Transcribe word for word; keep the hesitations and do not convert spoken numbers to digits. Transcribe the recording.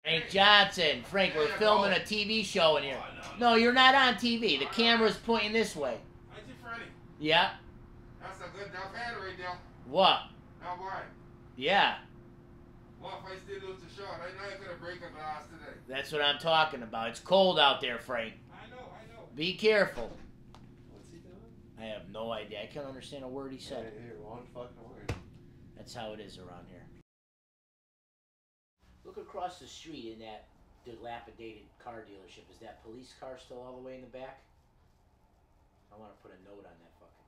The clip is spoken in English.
Frank Johnson. Frank, we're filming a T V show in here. No, you're not on T V. The camera's pointing this way. Yeah. That's a good enough hand right there. What? Now why? Yeah. What if I still lose the shot? I know I could have break a glass today. That's what I'm talking about. It's cold out there, Frank. I know, I know. Be careful. What's he doing? I have no idea. I can't understand a word he said. Hey, hey, one fucking word. That's how it is around here. Look across the street in that dilapidated car dealership. Is that police car still all the way in the back? I want to put a note on that fucker.